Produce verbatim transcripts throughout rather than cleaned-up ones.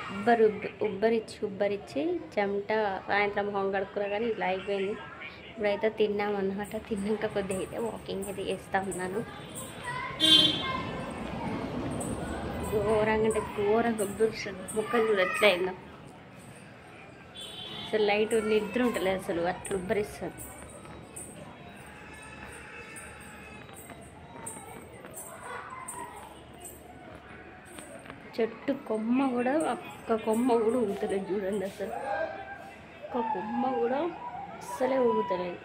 ఉబ్బరు ఉబ్బరిచ్చి ఉబ్బరిచ్చి చెమట సాయంత్రం మొహం కడుక్కురా కానీ ఇలా అయిపోయింది. ఇప్పుడైతే తిన్నామన్నమాట. తిన్నాక కొద్దిగా అయితే వాకింగ్ అయితే చేస్తూ ఉన్నాను. ఘోరంగా అంటే ఘోరంగా ఉబ్బరిస్తుంది. ముఖం చూడ ఎట్లా అయిందో అసలు లైట్ నిద్ర ఉంటలేదు, అసలు అట్లా ఉబ్బరిస్తుంది. చెట్టు కొమ్మ కూడా ఒక్క కొమ్మ కూడా ఊగుతలేదు చూడండి. అసలు ఒక్క కొమ్మ కూడా అస్సలే ఊగుతలేదు.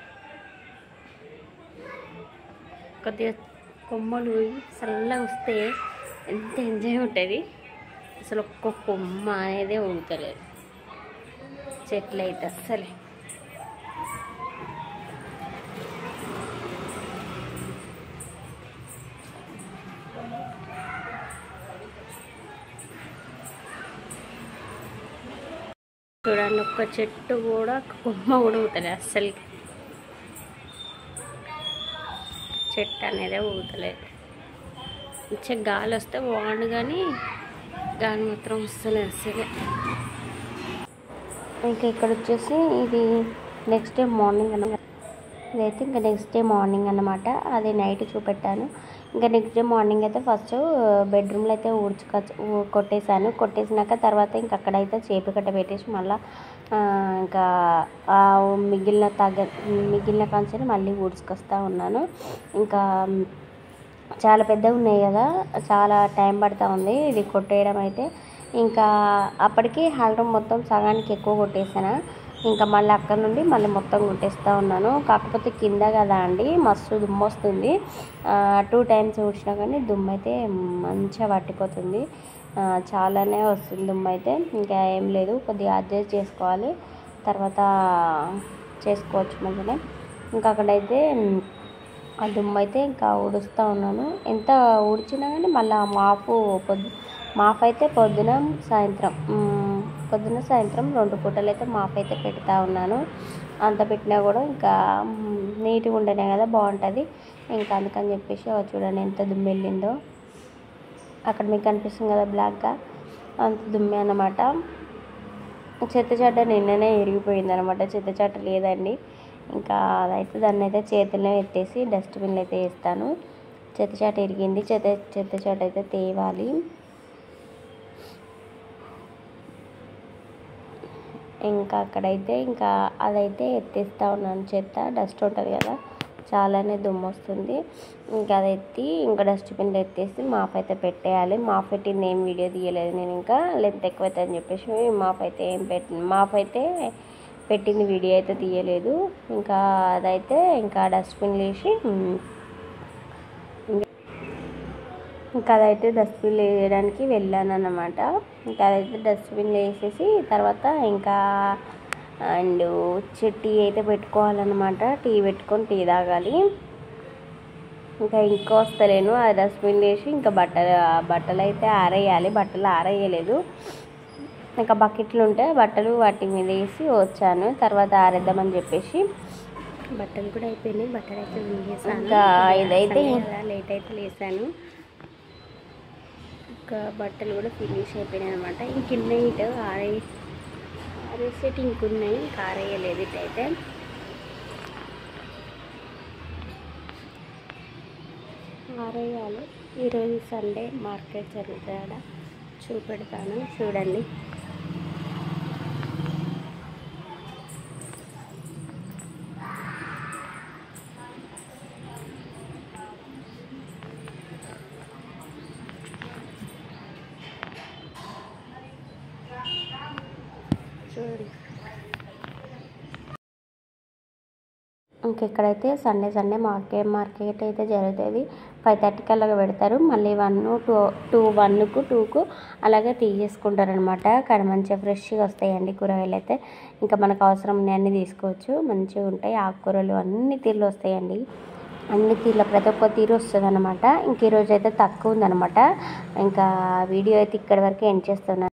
కొద్దిగా కొమ్మలు ఊగి చల్లగా వస్తే ఎంత ఎంజాయ్ ఉంటుంది. అసలు ఒక్క కొమ్మ అనేదే ఊగుతలేదు చెట్లు అయితే అస్సలే. చూడండి ఒక్క చెట్టు కూడా కొమ్మ కూడా ఊగుతలేదు అస్సలు. చెట్టు అనేదే ఊగుతలేదు. మంచిగా గాలి వస్తే బాగుండు కానీ గాలి మాత్రం వస్తలేదు అస్సలే. ఇంకా ఇక్కడ వచ్చేసి ఇది నెక్స్ట్ డే మార్నింగ్ అన్నమాట. ఇదైతే ఇంకా నెక్స్ట్ డే మార్నింగ్ అన్నమాట. అది నైట్ చూపెట్టాను. ఇంకా నెక్స్ట్ డే మార్నింగ్ అయితే ఫస్ట్ బెడ్రూమ్లో అయితే ఊడ్చుక కొట్టేశాను. కొట్టేసినాక తర్వాత ఇంకా అక్కడైతే చేపి కట్ట పెట్టేసి మళ్ళీ ఇంకా మిగిలిన తగ్గ మిగిలిన కాంచెని మళ్ళీ ఊడ్చుకొస్తూ ఉన్నాను. ఇంకా చాలా పెద్దగా ఉన్నాయి కదా, చాలా టైం పడుతూ ఉంది ఇది కొట్టేయడం అయితే. ఇంకా అప్పటికి హాల్ రూమ్ మొత్తం సగానికి ఎక్కువ కొట్టేసాను. ఇంకా మళ్ళీ అక్కడ నుండి మళ్ళీ మొత్తం కొట్టేస్తూ ఉన్నాను. కాకపోతే కింద కదా అండి మస్తు దుమ్ము వస్తుంది. టూ టైమ్స్ ఊడ్చినా కానీ దుమ్ము అయితే మంచిగా పట్టిపోతుంది, చాలానే వస్తుంది దుమ్ము అయితే. ఇంకా ఏం లేదు, కొద్దిగా అడ్జస్ట్ చేసుకోవాలి, తర్వాత చేసుకోవచ్చు మంచిగా. ఇంకా అక్కడైతే ఆ దుమ్ము అయితే ఇంకా ఊడుస్తూ ఉన్నాను. ఎంత ఊడ్చినా కానీ మళ్ళీ మాపు పొద్దు మాఫ్ అయితే పొద్దున సాయంత్రం పొద్దున సాయంత్రం రెండు పూటలు అయితే మాఫ్ అయితే పెడతా ఉన్నాను. అంత పెట్టినా కూడా ఇంకా నీట్గా ఉంటేనే కదా బాగుంటుంది. ఇంకా అందుకని చెప్పేసి చూడండి ఎంత దుమ్ము వెళ్ళిందో. అక్కడ మీకు కనిపిస్తుంది కదా బ్లాక్గా, అంత దుమ్మే అన్నమాట. చెత్త చెట్ట నిన్ననే విరిగిపోయింది అనమాట, చెత్త చెట్ట లేదండి. ఇంకా అదైతే దాన్ని అయితే చేతుల్లో ఎత్తేసి డస్ట్బిన్లో అయితే వేస్తాను. చెత్త చెట్ట ఇరిగింది, చెత్త చెత్త చెట్ట అయితే తేవాలి. ఇంకా అక్కడైతే ఇంకా అదైతే ఎత్తేస్తూ ఉన్నాను. చెత్త డస్ట్ ఉంటుంది కదా, చాలానే దుమ్ము వస్తుంది. ఇంకా అది ఎత్తి ఇంకా డస్ట్బిన్లో ఎత్తేసి మాప్ అయితే పెట్టేయాలి. మాప్ పెట్టింది ఏం వీడియో తీయలేదు నేను, ఇంకా లెంత్ ఎక్కువైతే అని చెప్పేసి మాప్ అయితే ఏం పెట్టి మాప్ అయితే పెట్టింది వీడియో అయితే తీయలేదు. ఇంకా అదైతే ఇంకా డస్ట్బిన్లో వేసి ఇంకా అదైతే డస్ట్బిన్లో వేయడానికి వెళ్ళాను అన్నమాట. ఇంకా అదైతే డస్ట్బిన్లో వేసేసి తర్వాత ఇంకా అండ్ టీ అయితే పెట్టుకోవాలన్నమాట. టీ పెట్టుకొని టీ తాగాలి. ఇంకా ఇంకా వస్తలేను, ఆ డస్ట్బిన్లో వేసి ఇంకా బట్టలు బట్టలు అయితే ఆరేయాలి. బట్టలు ఆరేయలేదు, ఇంకా బకెట్లు ఉంటే బట్టలు వాటి మీద వేసి వచ్చాను. తర్వాత ఆరేద్దామని చెప్పేసి బట్టలు కూడా అయిపోయినాయి. బట్టలు అయితే వేసాను. ఇంకా ఇదైతే లేట్ అయితే లేసాను. ఇంకా బట్టలు కూడా ఫినిష్ అయిపోయినాయి అనమాట. ఇంక ఇటు ఆరే ఆరేసేటి ఇంకున్నాయి, ఇంకా ఆరేయలేదు. ఇటైతే ఆరేయాలి. ఈరోజు సండే మార్కెట్ జరుగుతుందా చూపెడతాను, చూడండి. చూడండి ఇంకెక్కడైతే సండే సండే మార్కెట్ మార్కెట్ అయితే జరుగుతుంది. ఫైవ్ థర్టీకి అలాగా పెడతారు. మళ్ళీ వన్ టూ టూ వన్కు టూకు అలాగే తీసేసుకుంటారు అనమాట. కానీ మంచిగా ఫ్రెష్గా వస్తాయండి కూరగాయలు అయితే. ఇంకా మనకు అవసరం అన్నీ తీసుకోవచ్చు, మంచిగా ఉంటాయి. ఆకుకూరలు అన్ని తీర్లు వస్తాయండి, అన్ని తీర్ల ప్రతి ఒక్క తీరు వస్తుంది అనమాట. ఇంక ఈరోజు అయితే తక్కువ ఉందనమాట. ఇంకా వీడియో అయితే ఇక్కడి వరకు ఎండ్ చేస్తున్నాను.